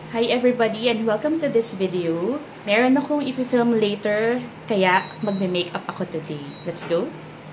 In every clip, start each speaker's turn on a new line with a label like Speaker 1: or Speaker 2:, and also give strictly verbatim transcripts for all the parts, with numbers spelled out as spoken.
Speaker 1: Hi everybody and welcome to this video. Meron akong i-film later, kaya magme-makeup ako today. Let's go!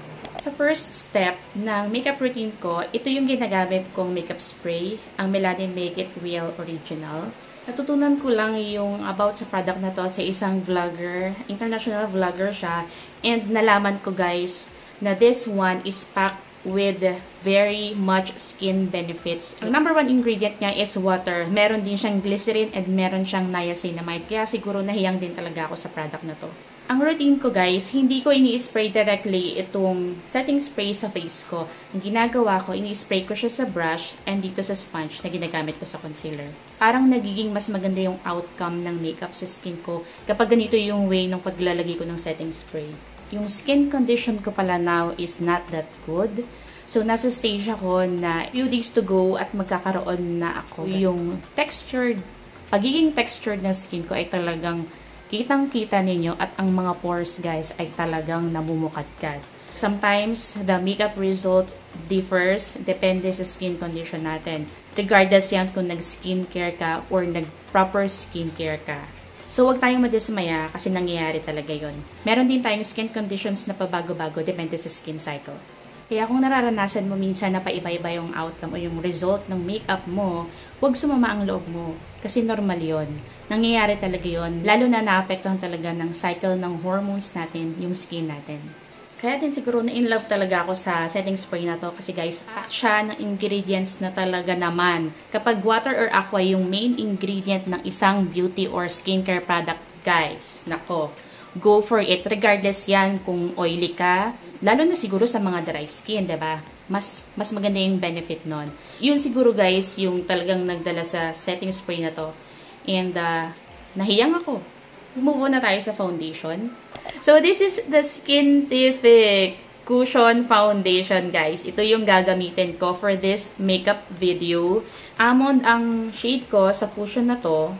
Speaker 1: Sa first step ng makeup routine ko, ito yung ginagamit kong makeup spray, ang Milani Make It Real Original. Natutunan ko lang yung about sa product na to sa isang vlogger, international vlogger siya, and nalaman ko guys na this one is packed with very much skin benefits. Ang number one ingredient niya is water. Meron din siyang glycerin and meron siyang niacinamide. Kaya siguro nahiyang din talaga ako sa product na to. Ang routine ko guys, hindi ko ini-spray directly itong setting spray sa face ko. Ang ginagawa ko, ini-spray ko siya sa brush and dito sa sponge na ginagamit ko sa concealer. Parang nagiging mas maganda yung outcome ng makeup sa skin ko kapag ganito yung way ng paglalagay ko ng setting spray. Yung skin condition ko pala now is not that good. So, nasa stage ako na few days to go at magkakaroon na ako. Yung textured, pagiging textured na skin ko ay talagang kitang-kita ninyo at ang mga pores guys ay talagang namumukadkad. Sometimes, the makeup result differs depende sa skin condition natin. Regardless yan kung nag-skincare ka or nag-proper skincare ka. So, huwag tayong madismaya kasi nangyayari talaga yon. Meron din tayong skin conditions na pabago-bago depende sa skin cycle. Kaya kung nararanasan mo minsan na paiba-iba yung outcome o yung result ng makeup mo, huwag sumama ang loob mo. Kasi normal yon. Nangyayari talaga yon. Lalo na naapektuhan talaga ng cycle ng hormones natin, yung skin natin. Kaya din siguro na-in love talaga ako sa setting spray na to kasi guys, pack siya ng ingredients na talaga naman. Kapag water or aqua yung main ingredient ng isang beauty or skincare product, guys, nako, go for it. Regardless yan kung oily ka, lalo na siguro sa mga dry skin, diba? Mas, mas maganda yung benefit nun. Yun siguro guys, yung talagang nagdala sa setting spray na to. And uh, nahiyang ako. Move on na tayo sa foundation. So, this is the Skintific Cushion Foundation, guys. Ito yung gagamitin ko for this makeup video. Almond ang shade ko sa cushion na to.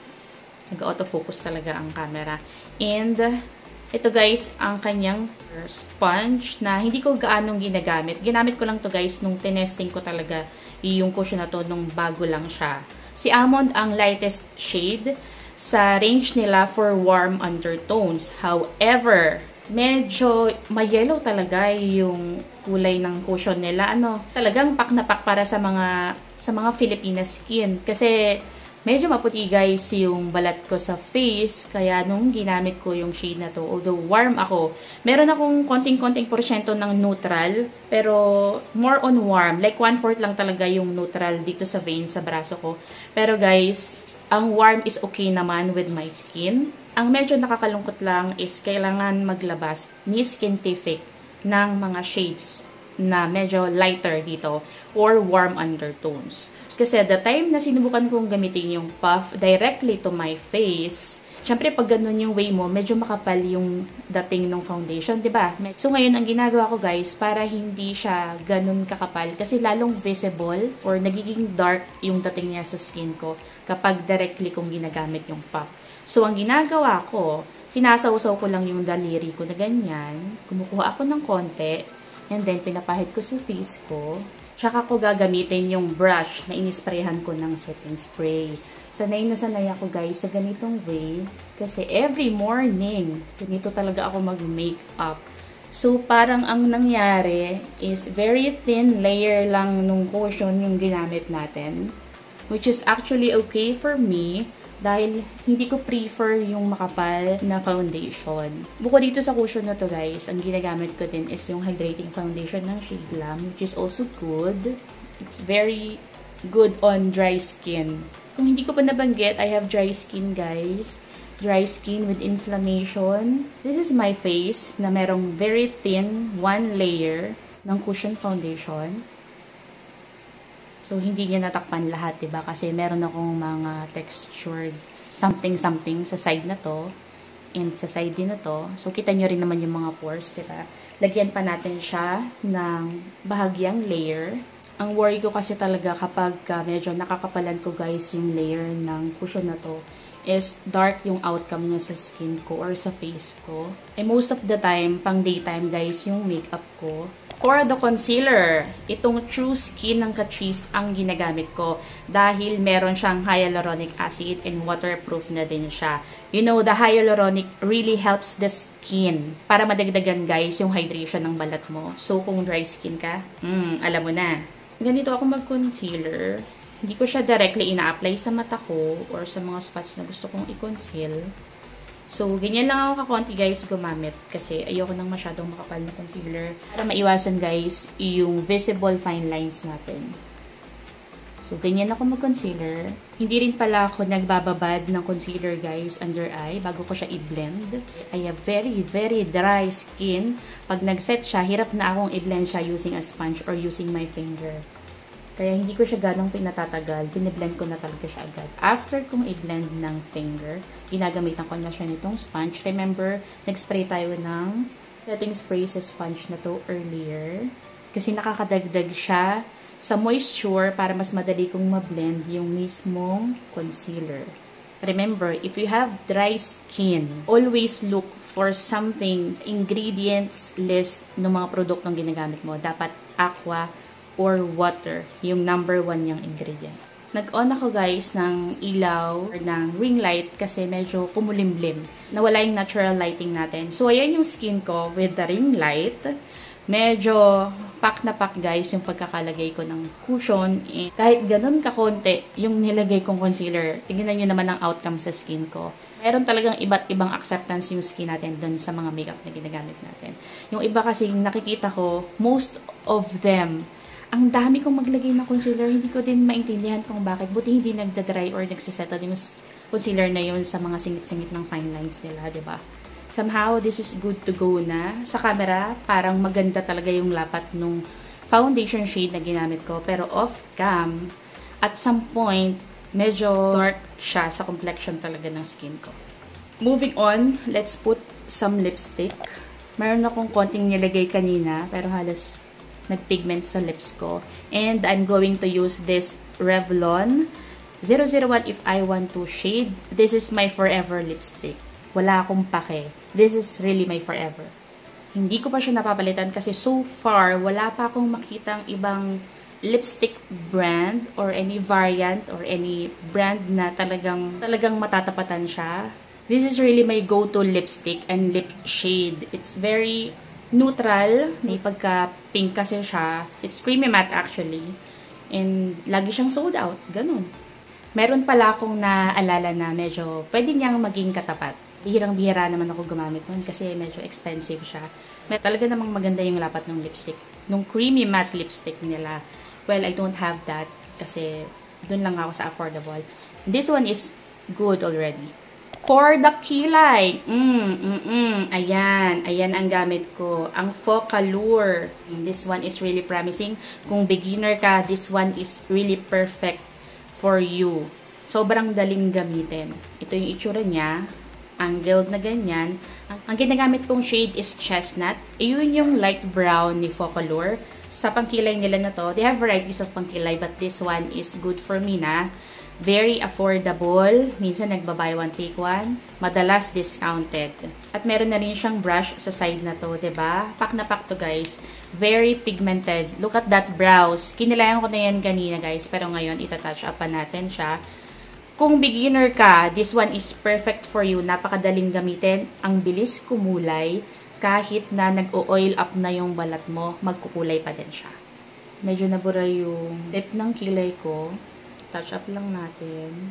Speaker 1: Nag-autofocus talaga ang camera. And, ito guys, ang kanyang sponge na hindi ko gaanong ginagamit. Ginamit ko lang to guys nung tinesting ko talaga yung cushion na to nung bago lang siya. Si Almond ang lightest shade sa range nila for warm undertones. However, medyo ma-yellow talaga yung kulay ng cushion nila. Ano, talagang pak na pak para sa mga sa mga Filipina skin. Kasi medyo maputi guys yung balat ko sa face. Kaya nung ginamit ko yung shade na to, although warm ako, meron akong konting-konting porsyento ng neutral. Pero more on warm. Like one fourth lang talaga yung neutral dito sa vein sa braso ko. Pero guys, ang warm is okay naman with my skin. Ang medyo nakakalungkot lang is kailangan maglabas ni Skintific ng mga shades na medyo lighter dito or warm undertones. Kasi the time na sinubukan kong gamitin yung puff directly to my face, syempre pag ganun yung way mo, medyo makapal yung dating ng foundation, diba? So ngayon, ang ginagawa ko guys, para hindi siya ganun kakapal, kasi lalong visible or nagiging dark yung dating niya sa skin ko kapag directly kong ginagamit yung puff. So ang ginagawa ko, sinasawsaw ko lang yung daliri ko na ganyan, kumukuha ako ng konti, and then pinapahid ko sa face ko. Tsaka ko gagamitin yung brush na inisprayhan ko ng setting spray. Sanay na sanay ako guys sa ganitong way. Kasi every morning, ganito talaga ako mag-makeup. So parang ang nangyari is very thin layer lang nung cushion yung ginamit natin. Which is actually okay for me. Dahil hindi ko prefer yung makapal na foundation. Bukod dito sa cushion na to guys, ang ginagamit ko din is yung hydrating foundation ng Shade Glam, which is also good. It's very good on dry skin. Kung hindi ko pa nabanggit, I have dry skin guys. Dry skin with inflammation. This is my face na merong very thin one layer ng cushion foundation. So, hindi niya natakpan lahat, diba? Kasi meron akong mga textured something-something sa side na to. And sa side din na to. So, kita nyo rin naman yung mga pores, diba? Lagyan pa natin siya ng bahagyang layer. Ang worry ko kasi talaga kapag uh, medyo nakakapalan ko guys yung layer ng cushion na to is dark yung outcome niya sa skin ko or sa face ko. And most of the time, pang daytime guys, yung makeup ko. For the concealer, itong True Skin ng Catrice ang ginagamit ko dahil meron siyang hyaluronic acid and waterproof na din siya. You know, the hyaluronic really helps the skin para madagdagan guys yung hydration ng balat mo. So, kung dry skin ka, mm, alam mo na. Ganito ako mag-concealer. Hindi ko siya directly ina-apply sa mata ko or sa mga spots na gusto kong i-conceal. So, ganyan lang ako kakonti guys gumamit kasi ayoko nang masyadong makapal na concealer para maiwasan guys yung visible fine lines natin. So, ganyan ako mag-concealer. Hindi rin pala ako nagbababad ng concealer guys under eye bago ko siya i-blend. I have very, very dry skin. Pag nag-set siya, hirap na akong i-blend siya using a sponge or using my finger. Kaya hindi ko siya ganong pinatatagal. Biniblend ko na talaga siya agad. After kong i-blend ng finger, ginagamitan ko na siya nitong sponge. Remember, nag-spray tayo ng setting spray sa sponge na to earlier. Kasi nakakadagdag siya sa moisture para mas madali kong ma-blend yung mismong concealer. Remember, if you have dry skin, always look for something, ingredients list ng mga produktong ginagamit mo. Dapat aqua or water, yung number one yung ingredients. Nag-on ako guys ng ilaw or ng ring light kasi medyo kumulimlim. Nawala yung natural lighting natin. So, ayan yung skin ko with the ring light. Medyo pack na pack guys yung pagkakalagay ko ng cushion. Eh, kahit ganun kakonti yung nilagay kong concealer, tingnan nyo naman ang outcome sa skin ko. Meron talagang iba't ibang acceptance yung skin natin dun sa mga makeup na ginagamit natin. Yung iba kasi nakikita ko, most of them, ang dami kong maglagay ng concealer, hindi ko din maintindihan kung bakit. Buti hindi nagda-dry or nagsisettle yung concealer na yun sa mga singit-singit ng fine lines nila, diba? Somehow, this is good to go na. Sa camera, parang maganda talaga yung lapat nung foundation shade na ginamit ko. Pero off-cam, at some point, medyo dark siya sa complexion talaga ng skin ko. Moving on, let's put some lipstick. Meron akong konting nilagay kanina, pero halos nagpigment sa lips ko. And I'm going to use this Revlon zero zero one If I Want To shade. This is my forever lipstick. Wala akong pake. This is really my forever. Hindi ko pa siya napapalitan kasi so far, wala pa akong makitang ibang lipstick brand or any variant or any brand na talagang, talagang matatapatan siya. This is really my go-to lipstick and lip shade. It's very neutral, may pagka-pink kasi siya. It's creamy matte actually. And lagi siyang sold out. Ganun. Meron pala akong naalala na medyo pwede niyang maging katapat. Bihirang-bihira naman ako gumamit nun kasi medyo expensive siya. May talaga namang maganda yung lapat ng lipstick. Nung creamy matte lipstick nila. Well, I don't have that kasi dun lang ako sa affordable. This one is good already. For the kilay, mm, mm, mm, ayan, ayan ang gamit ko, ang Focallure. This one is really promising. Kung beginner ka, this one is really perfect for you. Sobrang daling gamitin. Ito yung itsura niya, angled na ganyan. Ang, ang ginagamit kong shade is Chestnut. Iyon yung light brown ni Focallure. Sa pangkilay nila na to, they have varieties of pangkilay, but this one is good for me na. Very affordable. Minsan nagbabuy one take one. Madalas discounted. At meron na rin siyang brush sa side na to, diba? Pack na pack to guys. Very pigmented. Look at that brows. Kinilayan ko na yan kanina guys. Pero ngayon, itatouch up pa natin siya. Kung beginner ka, this one is perfect for you. Napakadaling gamitin. Ang bilis kumulay. Kahit na nag-o-oil up na yung balat mo, magkukulay pa din siya. Medyo nabura yung tip ng kilay ko. Touch up lang natin.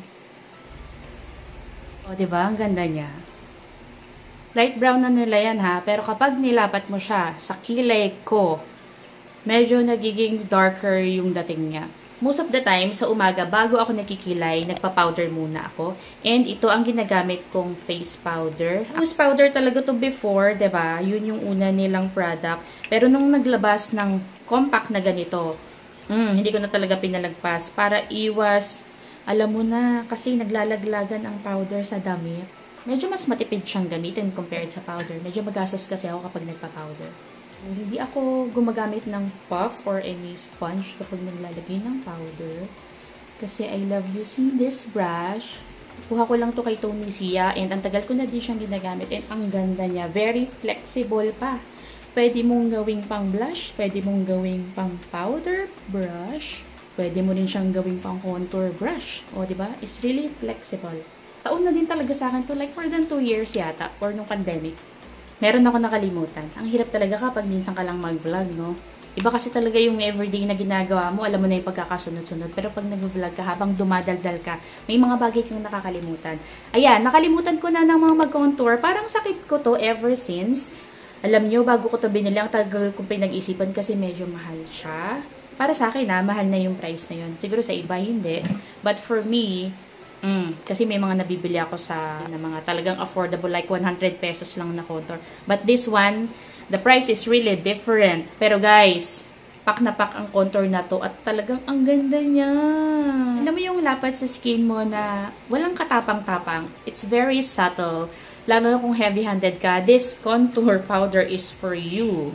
Speaker 1: O, diba? Ang ganda niya. Light brown na nila yan, ha? Pero kapag nilapat mo siya sa kilay ko, medyo nagiging darker yung dating niya. Most of the time, sa umaga, bago ako nakikilay, nagpa-powder muna ako. And ito ang ginagamit kong face powder. Face powder talaga to before, diba? Yun yung una nilang product. Pero nung naglabas ng compact na ganito, Mm, hindi ko na talaga pinalagpas para iwas, alam mo na, kasi naglalaglagan ang powder sa damit. Medyo mas matipid siyang gamitin compared sa powder. Medyo magastos kasi ako kapag nagpa-powder. Hindi ako gumagamit ng puff or any sponge kapag naglalagay ng powder. Kasi I love using this brush. Kuha ko lang to kay Tony Sia and ang tagal ko na din siyang ginagamit and ang ganda niya. Very flexible pa. Pwede mong gawing pang blush, pwede mong gawing pang powder brush, pwede mo rin siyang gawing pang contour brush. O, diba? It's really flexible. Taon na din talaga sa akin to, like more than two years yata, or nung pandemic. Meron ako nakalimutan. Ang hirap talaga kapag minsan ka lang mag-vlog, no? Iba kasi talaga yung everyday na ginagawa mo, alam mo na yung pagkakasunod-sunod. Pero pag nag-vlog ka, habang dumadaldal ka, may mga bagay kang nakakalimutan. Ayan, nakalimutan ko na ng mga mag-contour. Parang sakit ko to ever since. Alam nyo, bago ko to binili, ang tagal kong pinag-isipan kasi medyo mahal siya. Para sa akin, ha, mahal na yung price na yun. Siguro sa iba, hindi. But for me, mm, kasi may mga nabibili ako sa na mga talagang affordable, like one hundred pesos lang na contour. But this one, the price is really different. Pero guys, pak na pak ang contour na to at talagang ang ganda niya. Alam mo yung lapat sa skin mo na walang katapang-tapang. It's very subtle. Lalo na kung heavy-handed ka, this contour powder is for you.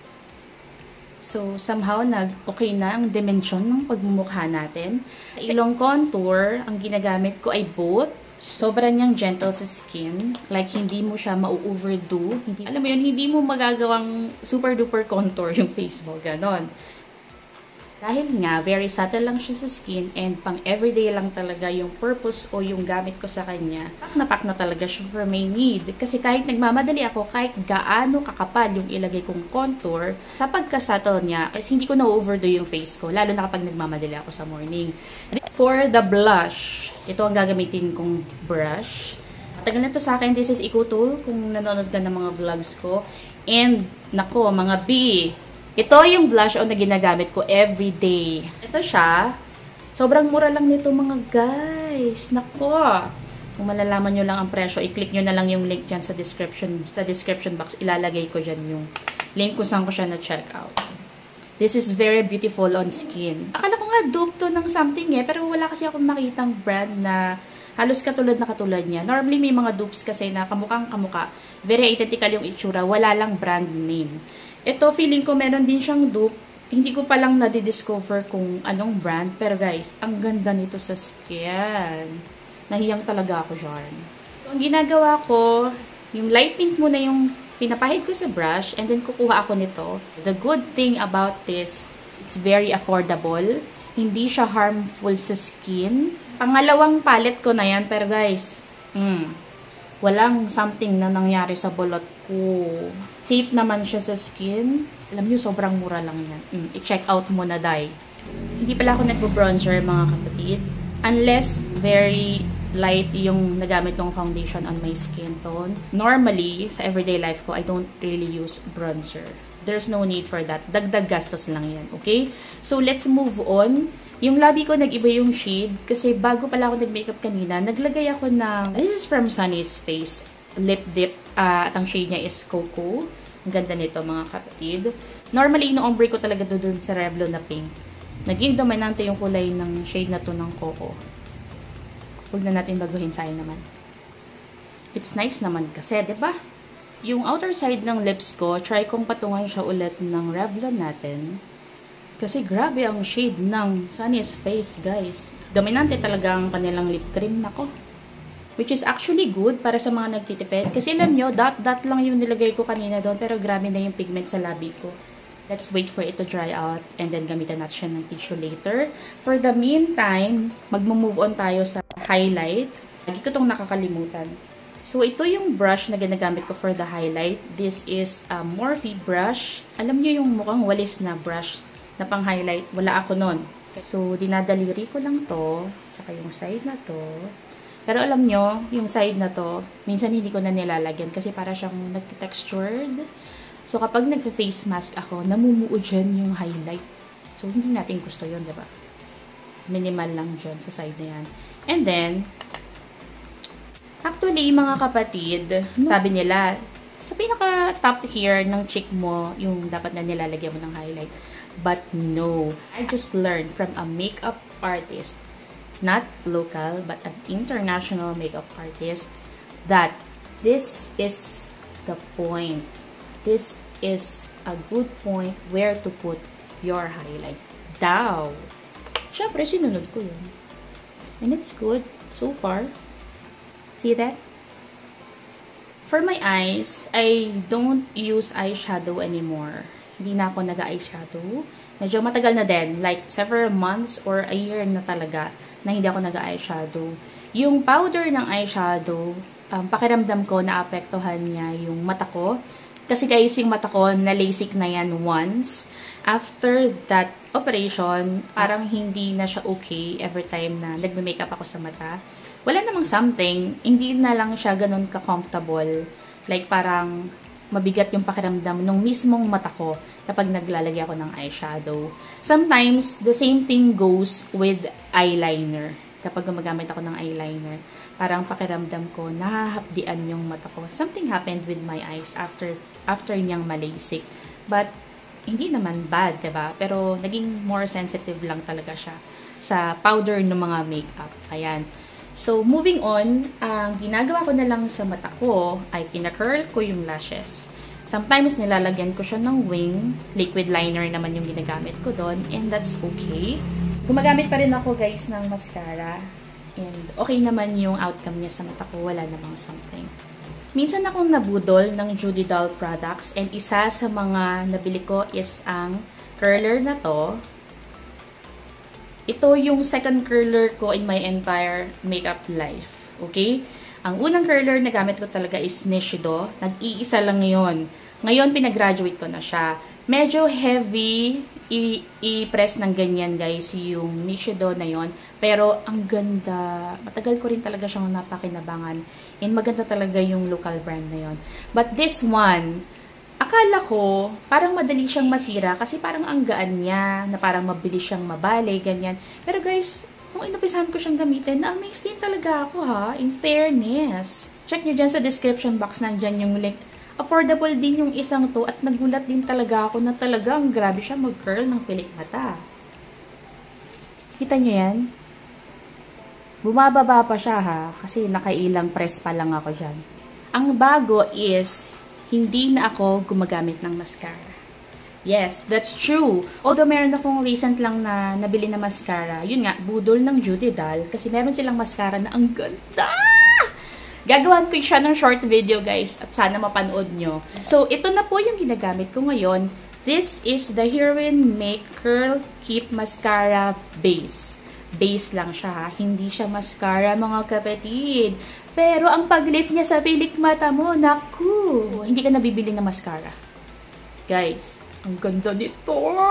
Speaker 1: So, somehow, nag-okay na ang dimensyon ng pagmumukha natin. Ilong contour, ang ginagamit ko ay both. Sobrang niyang gentle sa skin. Like, hindi mo siya ma-overdo. Hindi, alam mo yun, hindi mo magagawang super-duper contour yung face mo. Ganon. Dahil nga, very subtle lang siya sa skin and pang everyday lang talaga yung purpose o yung gamit ko sa kanya. Pak na pak na talaga siya for my need. Kasi kahit nagmamadali ako, kahit gaano kakapal yung ilagay kong contour, sa pagka-subtle niya, kasi hindi ko na-overdo yung face ko, lalo na kapag nagmamadali ako sa morning. For the blush, ito ang gagamitin kong brush. Matagal na to sa akin, this is EcoTool, kung nanonood ka ng mga vlogs ko. And, nako, mga B, ito yung blush on na ginagamit ko everyday. Ito siya. Sobrang mura lang nito mga guys. Nako. Kung malalaman nyo lang ang presyo, i-click nyo na lang yung link dyan sa description, sa description box. Ilalagay ko dyan yung link kung saan ko siya na-check out. This is very beautiful on skin. Akala ko nga dupe to ng something eh. Pero wala kasi akong makitang brand na halos katulad na katulad niya. Normally may mga dupes kasi na kamukhang kamuka. Very identical yung itsura. Wala lang brand name. Ito, feeling ko meron din siyang dupe. Hindi ko pa lang nadidiscover kung anong brand. Pero guys, ang ganda nito sa skin. Nahiyang talaga ako dyan. So, ang ginagawa ko, yung light pink muna yung pinapahid ko sa brush. And then, kukuha ako nito. The good thing about this, it's very affordable. Hindi siya harmful sa skin. Pangalawang palette ko na yan. Pero guys, hmm, walang something na nangyari sa bulot ko. Safe naman siya sa skin. Alam nyo, sobrang mura lang yan. Mm, i-check out mo na, dai. Hindi pala ako nagpo-bronzer, mga kapatid. Unless very light yung nagamit kong foundation on my skin tone. Normally, sa everyday life ko, I don't really use bronzer. There's no need for that. Dagdag gastos lang yan, okay? So, let's move on. Yung labi ko, nag-iba yung shade. Kasi bago pala ako nag-makeup kanina, naglagay ako ng, this is from Sunny's Face Lip Dip. Uh, at ang shade niya is Cocoa. Ang ganda nito, mga kapatid. Normally, ino-ombre ko talaga doon sa Revlon na pink. Naging dominante yung kulay ng shade na to ng Cocoa. Huwag na natin baguhin, sayang naman. It's nice naman kasi, diba? Yung outer side ng lips ko, try kong patungan siya ulit ng Revlon natin. Kasi grabe ang shade ng Sunny's Face, guys. Dominante talaga ang kanilang lip cream. Nako. Which is actually good para sa mga nagtitipid. Kasi alam nyo, dot-dot lang yung nilagay ko kanina doon. Pero grabe na yung pigment sa labi ko. Let's wait for it to dry out. And then gamitan natin siya ng tissue later. For the meantime, mag-move on tayo sa highlight. Lagi ko itong nakakalimutan. So, ito yung brush na ginagamit ko for the highlight. This is a Morphe brush. Alam nyo yung mukhang walis na brush na pang-highlight. Wala ako nun. So, dinadaliri ko lang to. Tsaka yung side na to. Pero alam nyo, yung side na to, minsan hindi ko na nilalagyan kasi para siyang nagtitextured. So, kapag nagfe-face mask ako, namumuo dyan yung highlight. So, hindi natin gusto yun, diba? Minimal lang dyan sa side na yan. And then, actually, mga kapatid, sabi nila, sa pinaka-top here ng cheek mo, yung dapat na nilalagyan mo ng highlight. But no, I just learned from a makeup artist, not local, but an international makeup artist, that this is the point. This is a good point where to put your highlight. Daw. Siyempre, sinunod ko yun. And it's good so far. See that? For my eyes, I don't use eyeshadow anymore. Hindi na ako nag-eyeshadow. Medyo matagal na din, like several months or a year na talaga na hindi ako nag-eyeshadow. Yung powder ng eyeshadow, um, pakiramdam ko naapektuhan niya yung mata ko. Kasi guys, yung mata ko, na-LASIK na yan once. After that operation, parang hindi na siya okay every time na nagme-makeup ako sa mata. Wala namang something, hindi na lang siya ganun ka-comfortable. Like parang mabigat yung pakiramdam nung mismong mata ko kapag naglalagay ako ng eyeshadow. Sometimes, the same thing goes with eyeliner. Kapag gumagamit ako ng eyeliner, parang pakiramdam ko, nahahapdian yung mata ko. Something happened with my eyes after after niyang malasik. But, hindi naman bad, diba? Pero, naging more sensitive lang talaga siya sa powder ng mga makeup. Ayan. So, moving on, ang ginagawa ko na lang sa mata ko ay kina-curl ko yung lashes. Sometimes, nilalagyan ko siya ng wing. Liquid liner naman yung ginagamit ko doon. And that's okay. Gumagamit pa rin ako, guys, ng mascara. And okay naman yung outcome niya sa mata ko. Wala namang something. Minsan akong nabudol ng Judy Doll products. And isa sa mga nabili ko is ang curler na to. Ito yung second curler ko in my entire makeup life. Okay? Ang unang curler na gamit ko talaga is Nishido. Nag-iisa lang yun. Ngayon, pinagraduate ko na siya. Medyo heavy i-press ng ganyan, guys, yung Nishido na yon. Pero, ang ganda. Matagal ko rin talaga siyang napakinabangan. And maganda talaga yung local brand na yon. But this one, akala ko, parang madali siyang masira kasi parang ang gaan niya, na parang mabilis siyang mabali, ganyan. Pero guys, nung inumpisahan ko siyang gamitin, na-amaze din talaga ako ha, in fairness. Check nyo dyan sa description box, nandyan yung link. Affordable din yung isang to at nagulat din talaga ako na talagang grabe siya mag-curl ng pilik mata. Kita nyo yan? Bumababa pa siya ha, kasi nakailang press pa lang ako dyan. Ang bago is, hindi na ako gumagamit ng mascara. Yes, that's true. Although meron akong recent lang na nabili na mascara, yun nga, budol ng Judy Doll, kasi meron silang mascara na ang ganda! Gagawan ko siya ng short video, guys, at sana mapanood nyo. So, ito na po yung ginagamit ko ngayon. This is the Heroin Make Curl Keep Mascara Base. Base lang siya, ha? Hindi siya mascara, mga kapatid. Pero, ang pag-lift niya sa pilik mata mo, naku! Hindi ka nabibili na mascara. Guys, ang ganda nito!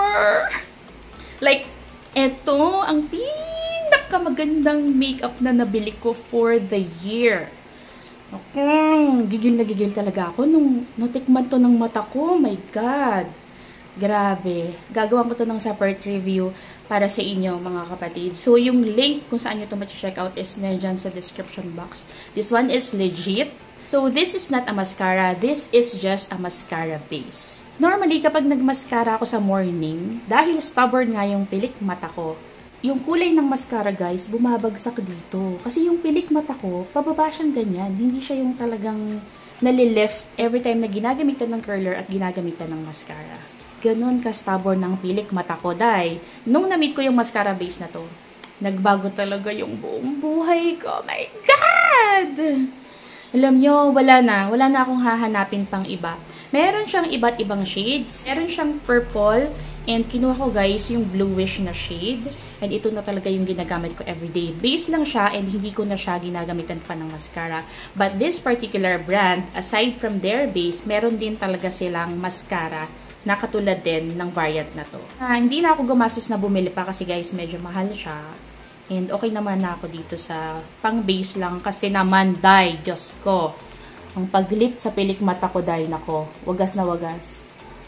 Speaker 1: Like, ito, ang pinakamagandang makeup na nabili ko for the year. Okay, gigil na gigil talaga ako nung natikman to ng mata ko. Oh my God! Grabe. Gagawa ko to ng separate review para sa inyo, mga kapatid. So, yung link kung saan nyo ito ma-check out is nandyan sa description box. This one is legit. So, this is not a mascara. This is just a mascara base. Normally, kapag nagmascara ako sa morning, dahil stubborn nga yung pilik mata ko, yung kulay ng mascara, guys, bumabagsak dito. Kasi yung pilik mata ko, pababa siyang ganyan. Hindi siya yung talagang nalilift every time na ginagamitan ng curler at ginagamitan ng mascara. Ganon ka-stubborn ng pilik mata ko, dahil nung na-meet ko yung mascara base na to, nagbago talaga yung buong buhay ko. Oh my God! Alam nyo, wala na. Wala na akong hahanapin pang iba. Meron siyang iba't ibang shades. Meron siyang purple. And kinuha ko, guys, yung bluish na shade. And ito na talaga yung ginagamit ko everyday. Base lang siya and hindi ko na siya ginagamitan pa ng mascara. But this particular brand, aside from their base, meron din talaga silang mascara na katulad din ng variant na to. Uh, hindi na ako gumastos na bumili pa kasi, guys, medyo mahal siya. And okay naman na ako dito sa pang-base lang kasi naman, day, Diyos ko. Ang pag-lift sa pilik mata ko, day, nako. Wagas na wagas.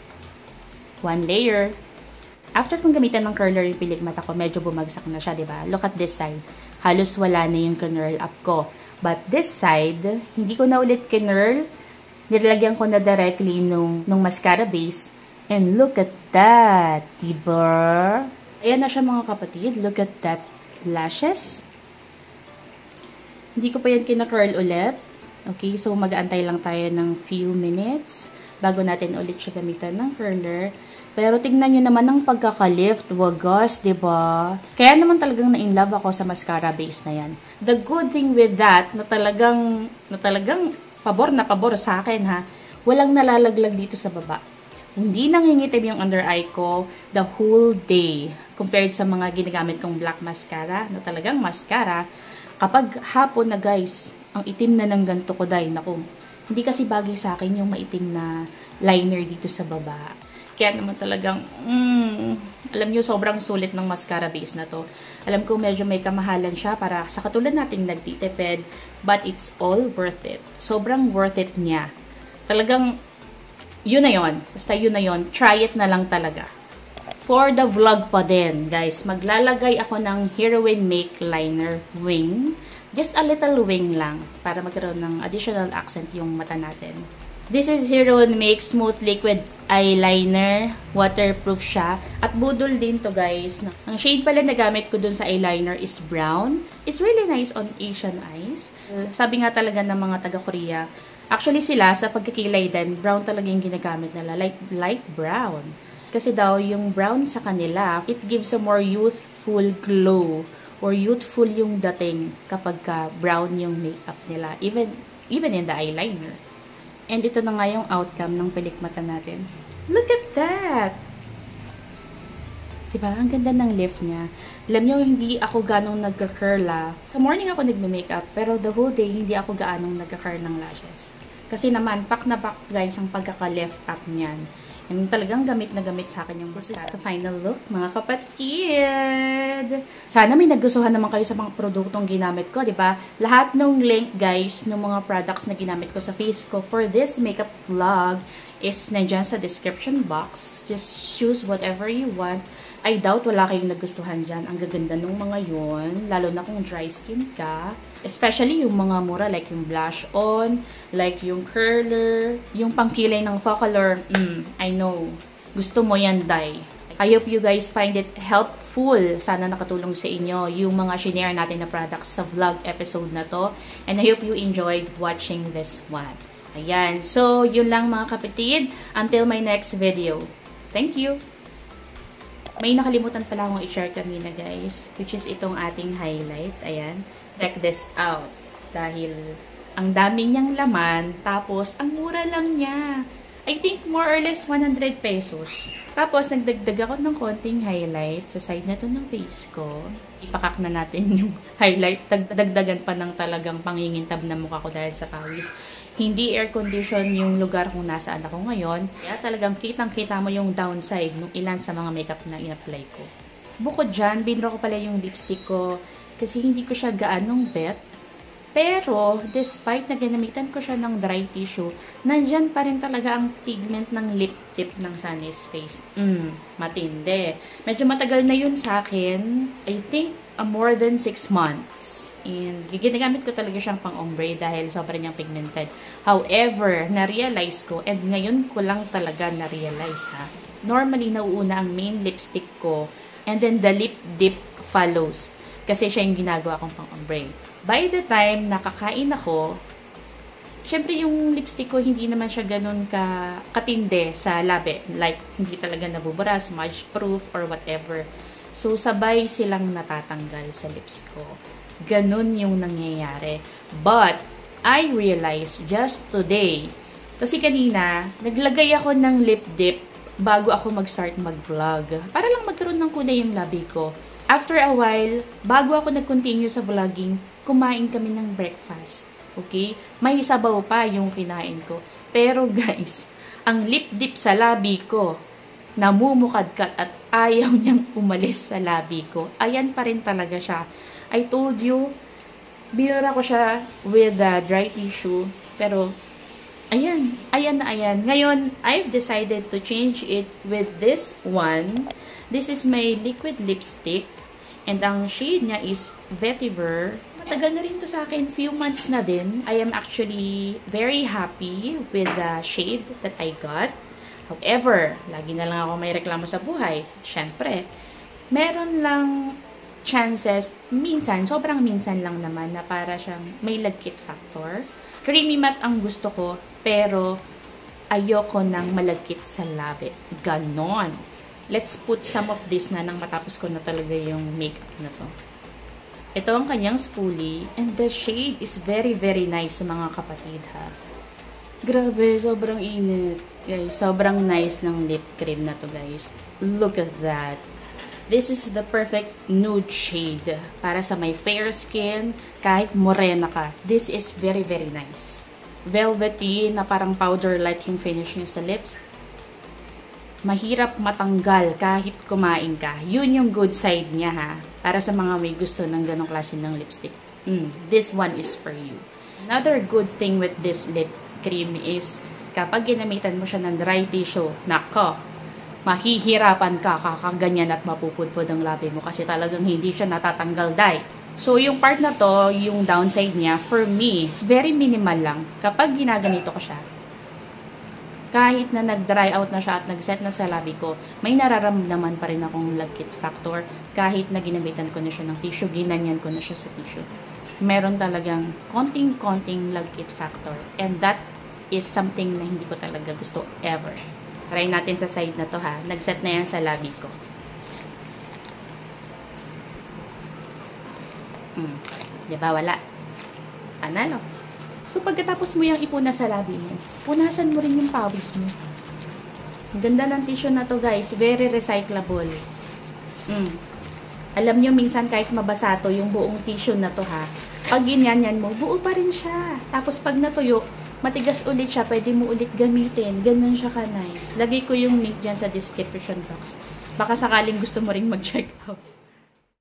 Speaker 1: One layer. After kong gamitan ng curler yung pilik mata ko, medyo bumagsak na siya, diba? Look at this side. Halos wala na yung kinurl up ko. But this side, hindi ko na ulit kinurl. Nilagyan ko na directly nung, nung mascara base. And look at that, diba? Ayan na siya, mga kapatid. Look at that. Lashes. Hindi ko pa yan kina-curl ulit. Okay, so mag-aantay lang tayo ng few minutes bago natin ulit siya gamitan ng curler. Pero tignan nyo naman ang pagkaka-lift. Wagas, diba? Kaya naman talagang na-inlove ako sa mascara base na yan. The good thing with that, na talagang, na talagang pabor na pabor sa akin ha. Walang nalalaglag dito sa baba. Hindi nangingitim yung under eye ko the whole day compared sa mga ginagamit kong black mascara na talagang mascara. Kapag hapon na guys, ang itim na ng ganito ko dahil naku, hindi kasi bagay sa akin yung maitim na liner dito sa baba. Kaya naman talagang, mm, alam nyo, sobrang sulit ng mascara base na to. Alam ko medyo may kamahalan siya para sa katulad nating nagtitipid, but it's all worth it. Sobrang worth it niya. Talagang, yun na yun. Basta yun na yun. Try it na lang talaga. For the vlog pa din, guys, maglalagay ako ng Heroine Make Liner Wing. Just a little wing lang para magkaroon ng additional accent yung mata natin. This is Heroine Make Smooth Liquid Eyeliner. Waterproof siya. At budol din to guys. Ang shade pala na gamit ko dun sa eyeliner is brown. It's really nice on Asian eyes. Sabi nga talaga ng mga taga-Korea, actually sila sa pagkikilay din, brown talaga yung ginagamit nila. Like light brown. Kasi daw yung brown sa kanila, it gives a more youthful glow. Or youthful yung dating kapag ka brown yung makeup nila. Even, even in the eyeliner. And ito na nga yung outcome ng pilikmata natin. Look at that! Diba? Ang ganda ng lift niya. Alam nyo, hindi ako ganong nagka-curl ah. Sa morning ako nagme-makeup, pero the whole day, hindi ako ganong nagka-curl ng lashes. Kasi naman, pack na pack guys ang pagkaka-lift up niyan. And talagang gamit na gamit sa akin yung mascara. This is the final look, mga kapatid. Sana may nagustuhan naman kayo sa mga produktong ginamit ko, di ba? Lahat ng link, guys, ng mga products na ginamit ko sa face ko for this makeup vlog is nandyan sa description box. Just choose whatever you want. I doubt wala kayong nagustuhan dyan. Ang gaganda ng mga yon, lalo na kung dry skin ka. Especially yung mga mura, like yung blush on, like yung curler, yung pangkilay ng Focalor. Mm, I know. Gusto mo yan, Day. I hope you guys find it helpful. Sana nakatulong sa inyo yung mga shinare natin na products sa vlog episode na to. And I hope you enjoyed watching this one. Ayan. So, yun lang mga kapatid. Until my next video. Thank you! May nakalimutan pala akong i-share kanina guys, which is itong ating highlight. Ayan. Check this out. Dahil ang dami niyang laman, tapos ang mura lang niya. I think more or less one hundred pesos. Tapos nagdagdag ako ng konting highlight sa side na to ng face ko. Ipakak na natin yung highlight. Dagdagan pa ng talagang pangingintab na mukha ko dahil sa pawis. Hindi air condition yung lugar kung nasaan ako ngayon. Kaya talagang kitang-kita mo yung downside ng ilan sa mga makeup na in-apply ko. Bukod dyan, binro ko pala yung lipstick ko kasi hindi ko siya gaanong bet. Pero, despite na ginamitan ko siya ng dry tissue, nandyan pa rin talaga ang pigment ng lip tip ng Sunny's Face. Mm, matindi. Medyo matagal na yun sa akin. I think uh, more than six months. And ginagamit ko talaga siyang pang ombre dahil sobrang niyang pigmented. However, na-realize ko, and ngayon ko lang talaga na-realize ha. Normally, nauuna ang main lipstick ko, and then the lip dip follows. Kasi siya yung ginagawa kong pang ombre. By the time nakakain ako, syempre yung lipstick ko hindi naman siya ganun ka katinde sa labi. Like, hindi talaga nabubura, smudge proof or whatever. So, sabay silang natatanggal sa lips ko. Ganun yung nangyayari. But, I realized just today, kasi kanina, naglagay ako ng lip dip bago ako mag-start mag-vlog. Para lang magkaroon ng kulay yung labi ko. After a while, bago ako nag-continue sa vlogging, kumain kami ng breakfast. Okay? May sabaw pa yung kinain ko. Pero guys, ang lip dip sa labi ko, namumukadkat at ayaw niyang umalis sa labi ko. Ayan pa rin talaga siya. I told you, binura ko siya with the dry tissue. Pero, ayan. Ayan na ayan. Ngayon, I've decided to change it with this one. This is my liquid lipstick. And ang shade niya is Vetiver. Matagal na rin to sa akin. Few months na din. I am actually very happy with the shade that I got. However, lagi na lang ako may reklamo sa buhay. Siyempre, meron lang chances, minsan, sobrang minsan lang naman na para siyang may lagkit factor. Creamy matte ang gusto ko, pero ayoko ng malagkit sa labi. Ganon. Let's put some of this na nang matapos ko na talaga yung makeup na to. Ito ang kanyang spoolie, and the shade is very, very nice mga kapatid ha. Grabe, sobrang init. Guys, sobrang nice ng lip cream na to, guys. Look at that. This is the perfect nude shade para sa may fair skin, kahit morena ka. This is very, very nice. Velvety na parang powder-like yung finish niya sa lips. Mahirap matanggal kahit kumain ka. Yun yung good side niya, ha. Para sa mga may gusto ng ganong klase ng lipstick. Mm, this one is for you. Another good thing with this lip cream is kapag ginamitan mo siya ng dry tissue, nako, mahihirapan ka kakaganyan at mapupudpud ang labi mo kasi talagang hindi siya natatanggal dye. So, yung part na to, yung downside niya, for me, it's very minimal lang. Kapag ginaganito ko siya, kahit na nag-dry out na siya at nag-set na sa labi ko, may nararamdaman pa rin akong lagkit factor kahit na ginamitan ko na siya ng tissue, ginanyan ko na siya sa tissue. Meron talagang konting-konting lagkit factor. And that is something na hindi ko talaga gusto ever. Try natin sa side na to, ha. Nag-set na yan sa labi ko. Hmm. Diba? Wala. Analo. So, pagkatapos mo yung ipuna sa labi mo, punasan mo rin yung pawis mo. Ang ganda ng tissue na to, guys. Very recyclable. Hmm. Alam nyo, minsan kahit mabasa to, yung buong tissue na to, ha. Pag ginyanyan mo, buo pa rin siya. Tapos, pag natuyo, matigas ulit siya, pwede mo ulit gamitin. Ganun siya ka-nice. Lagay ko yung link dyan sa description box. Baka sakaling gusto mo ring mag-check out.